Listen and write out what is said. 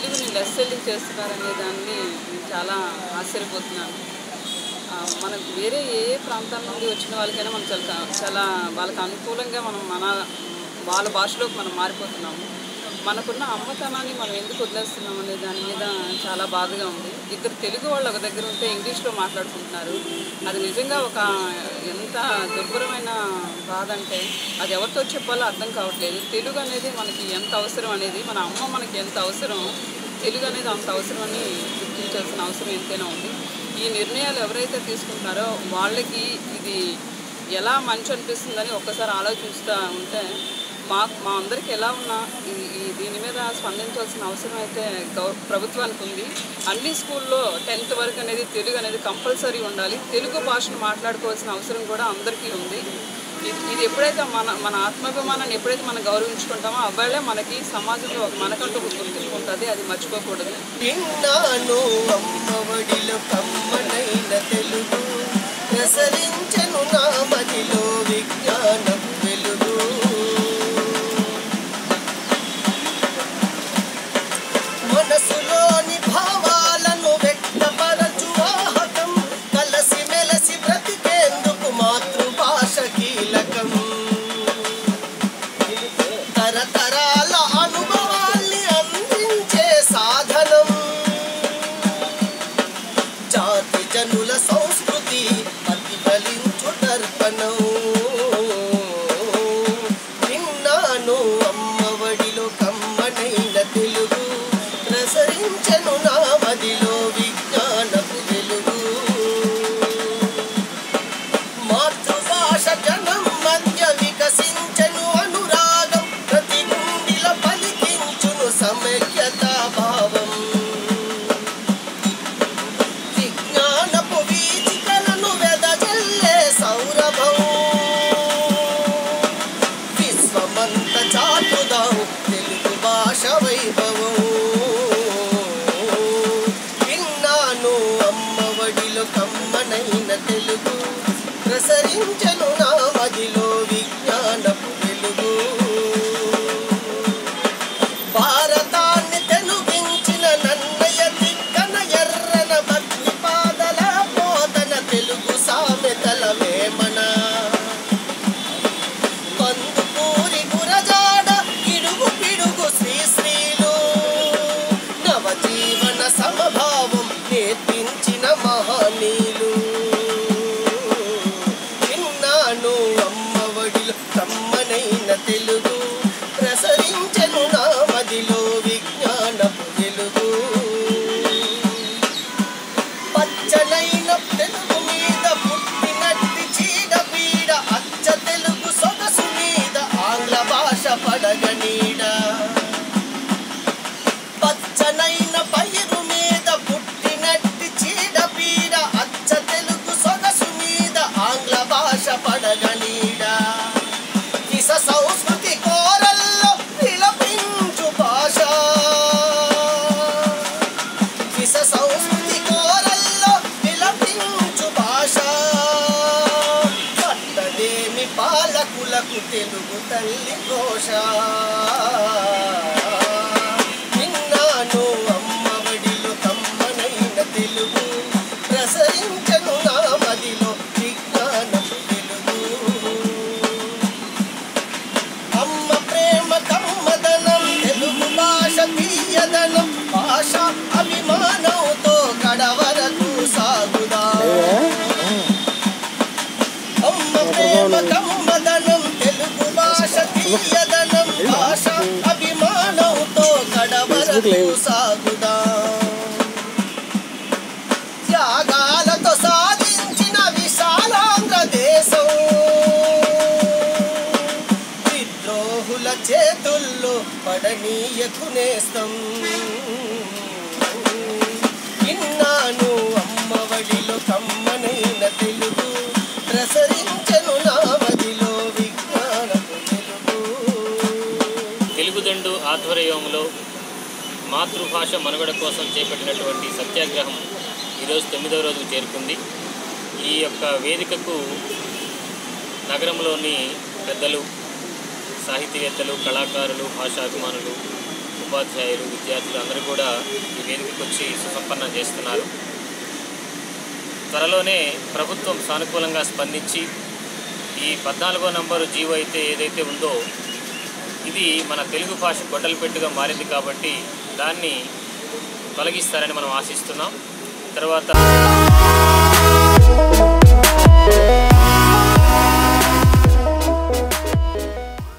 తెలుగుని లెస్సెల్లింగ్ చేస్తున్నారనే దాన్ని చాలా ఆశ్చర్యపోతున్నాను. మనం వేరే ఏ ప్రాంతాల నుండి వచ్చిన వాళ్ళకైనా మనం చాలా వాళ్ళకి అనుకూలంగా వాళ్ళ భాషలోకి మనం మారిపోతున్నాము. మనకున్న అమ్మతనాన్ని మనం ఎందుకు వదిలేస్తున్నాం అనే దాని మీద చాలా బాధగా ఉంది. ఇద్దరు తెలుగు వాళ్ళు ఒక దగ్గర ఉంటే ఇంగ్లీష్లో మాట్లాడుకుంటున్నారు. అది నిజంగా ఎంత దుర్భరమైన బాధ అంటే అది ఎవరితో చెప్పాలో అర్థం కావట్లేదు. తెలుగు అనేది మనకి ఎంత అవసరం అనేది, మన అమ్మ మనకి ఎంత అవసరం, తెలుగు అనేది అంత అవసరం అని గుర్తించాల్సిన అవసరం ఎంతైనా ఉంది. ఈ నిర్ణయాలు ఎవరైతే తీసుకుంటున్నారో వాళ్ళకి ఇది ఎలా మంచి అనిపిస్తుందని ఒక్కసారి ఆలోచిస్తూ ఉంటే మా అందరికీ ఎలా ఉన్నా దీని మీద స్పందించాల్సిన అవసరం అయితే ప్రభుత్వానికి ఉంది. అన్ని స్కూల్లో 10th వరకు అనేది తెలుగు అనేది కంపల్సరీ ఉండాలి. తెలుగు భాషను మాట్లాడుకోవాల్సిన అవసరం కూడా అందరికీ ఉంది. ఇది ఎప్పుడైతే మన ఆత్మాభిమానాన్ని ఎప్పుడైతే మనం గౌరవించుకుంటామో అవ్వాలే మనకి సమాజంలో మనకంటూ గుర్తింపు ఉంటుంది. అది మర్చిపోకూడదు. మనసులోని భావాలను వ్యక్తపరచు వాహకం, కలసి మెలసి బ్రతికేందుకు మాతృభాష కీలకం. తరతరాల అనుభవాల్ని అందించే సాధనం, జాతి జనుల సంస్కృతి ప్రతిఫలించు దర్పణం. విన్నాను అమ్మఒడిలో కమ్మనైన తెలుగు, ప్రసరించెను నా మదిలో విజ్ఞానపు వెలుగు. మాతృభాష జనం మధ్య వికసించెను అనురాగం, ప్రతి గుండిల పలికించును సమైక్యతా భావం. విజ్ఞానపు వీచికలను వెదజల్లే సౌరభం, విశ్వమంత చాటుదాం తెలుగు భాష వైభవం. కమ్మనైన తెలుగు, ప్రసరించెను నా మదిలో విజ్ఞానపు వెలుగు. భారతాన్ని తెలుగించిన నన్నయ తిక్కన ఎర్రన భక్తి పాదల పోతన తెలుగు సామెతల వేమన. కందుకూరి గురజాడ ఇడుగు పిడుగు శ్రీశ్రీలు, నవజీవన సమభావం నేర్పించిన మహనీయులు. విన్నాను అమ్మఒడిలో కమ్మనైన తెలుగు, ప్రసరించెను నా మదిలో విజ్ఞానపు వెలుగు. పచ్చనైన తెలుగు మీద పుట్టినట్టి చీడపీడ, అచ్చ తెలుగు సొగసు మీద ఆంగ్ల భాష పడగనీడ. పచ్చనైన పైరు మీద పుట్టినట్టి చీడపీడ, అచ్చ తెలుగు సొగసు మీద ఆంగ్ల భాష పడగనీడ. విష సంస్కృతి కోరల్లో విలపించు భాష, విష సంస్కృతి కోరల్లో విలపించు భాష. పట్టదేమి పాలకులకు తెలుగు తల్లి ఘోష. విన్నాను అమ్మఒడిలో కమ్మనైన తెలుగు, ప్రసరించెను నా మదిలో విజ్ఞానపు వెలుగు. అమ్మ ప్రేమ కమ్మదనం, తెలుగు భాష తీయదనం, భాష అభిమానంతో కడవరకు సాగుదాం. అమ్మ ప్రేమ కమ్మదనం, తెలుగు భాష తీయదనం, భాష అభిమానంతో కడవరకు సాగుదాం. త్యాగాలతో సాధించిన విశాలాంధ్ర దేశం, విద్రోహుల చేతుల్లో పడనీయకు నేస్తం. విన్నాను అమ్మఒడిలో కమ్మనైన తెలుగు, ప్రసరించెను నా మదిలో విజ్ఞానపు వెలుగు. తెలుగుదండు ఆధ్వర్యంలో మాతృభాష మనుగడ కోసం చేపట్టినటువంటి సత్యాగ్రహం ఈరోజు 9వ రోజుకు చేరుకుంది. ఈ యొక్క వేదికకు నగరంలోని పెద్దలు, సాహితీవేత్తలు, కళాకారులు, భాషాభిమానులు ఉపాధ్యాయులు, విద్యార్థులు అందరూ కూడా ఈ వేదికకు వచ్చి సుసంపన్నం చేస్తున్నారు. త్వరలోనే ప్రభుత్వం సానుకూలంగా స్పందించి ఈ 14వ నంబరు జీవో ఏదైతే ఉందో ఇది మన తెలుగు భాష గొడ్డలిపెట్టుగా మారింది కాబట్టి దాన్ని తొలగిస్తారని మనం ఆశిస్తున్నాం. తర్వాత